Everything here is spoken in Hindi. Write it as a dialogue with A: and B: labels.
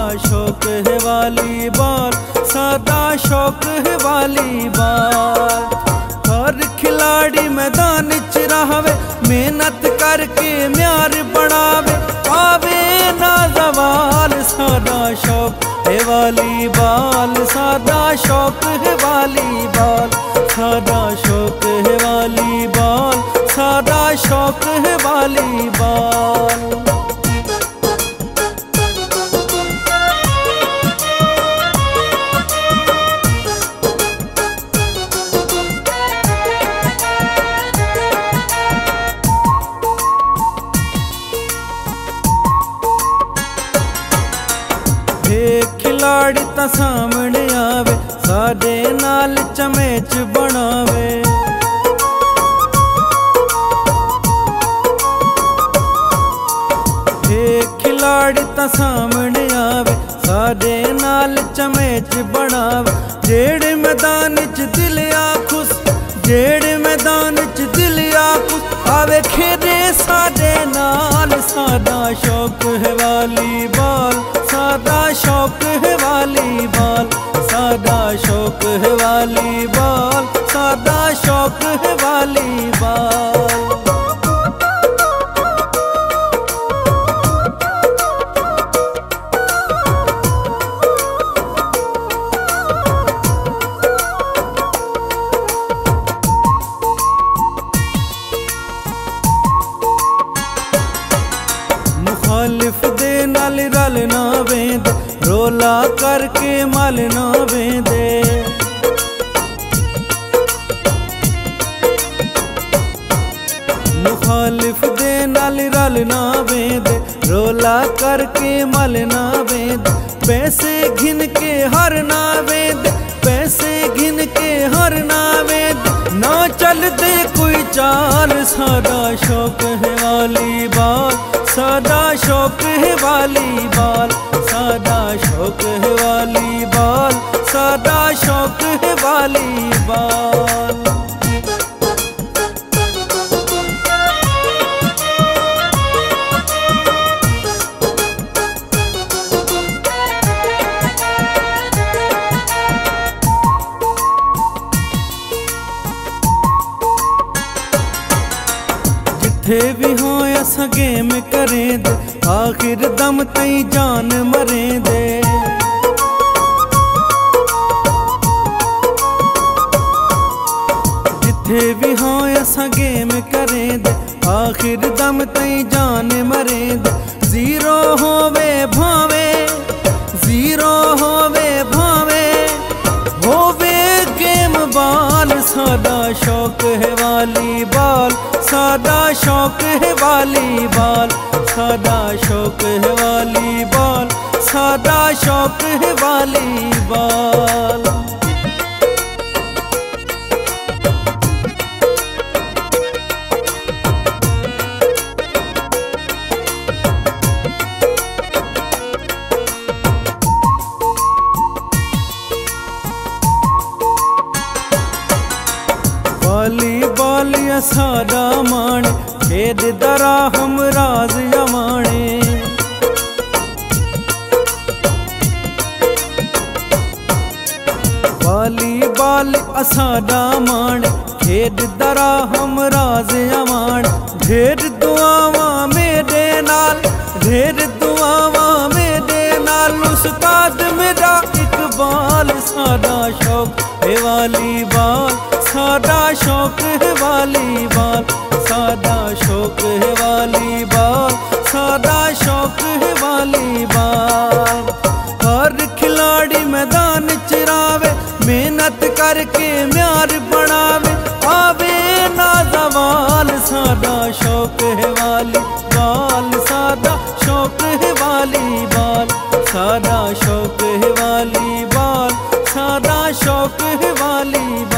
A: शौक है वॉलीबॉल, सादा शौक है वॉलीबॉल। हर खिलाड़ी मैदान च रहावे, मेहनत करके म्यार बनावे, आवे ना ज़वाल। सादा शौक है वॉलीबॉल, सादा शौक है वॉलीबॉल, सादा शौक है वॉलीबॉल, सादा शौक है वॉलीबॉल। खिलाड़ी ता सामने आवे, साडे नाल चमेच बनावे। खिलाड़ी ता सामने आवे, साडे नाल चमेच बनावे। जेड़े मैदान च दिल खुश, जेड़े मैदान च दिल खुश, आवे खेदे साडे नाल। सादा शौक है वॉलीबॉल, सादा शौक है वॉलीबॉल, सादा शौक है वॉलीबॉल, सादा शौक है वॉलीबॉल। मुखालिफ दे नाल रल ना वेंदे, रोला करके मल ना वेंदे। मुखालिफ दे नाल रल ना वेंदे, रोला करके मल ना वेंदे। पैसे घिन के हर ना वेंदे, पैसे घिन के हर ना वेंदे, ना चलदे कोई चाल। सादा शौक है वॉलीबॉल, सादा शौक है वॉलीबॉल, सादा शौक है वॉलीबॉल, सादा शौक है वॉलीबॉल। जिथे भी हो असा गेम करें दे, आखिर दम तई जान मरें दे। जिथे भी हो असा गेम करें दे, आखिर दम तई जान मरें दे। जीरो होवे भावे, जीरो होवे भावे, होवे गेम बाल। सादा शौक है वॉलीबॉल, सादा शौक है वॉलीबॉल, सादा शौक है वॉलीबॉल, सादा शौक है वॉलीबॉल। वॉलीबॉल सादा माणे, खेद दरा हम राज यमाणे। वॉलीबॉल सादा माणे, खेद दरा हम राज यमाणे। ढेर दुआवा मेरे नाल, ढेर दुआवा मेरे नाल, उस्ताद मेरा इकबाल। सादा शौक है वॉलीबॉल, सादा शौक है वॉलीबॉल, सादा शौक है वॉलीबॉल, सादा शौक है वॉलीबॉल। हर खिलाड़ी मैदान च रहावे, मेहनत करके म्यार बनावे, आवे ना ज़वाल। सादा शौक है वॉलीबॉल, सादा शौक है वॉलीबॉल, सादा शौक है वॉलीबॉल, सादा शौक है वॉलीबॉल।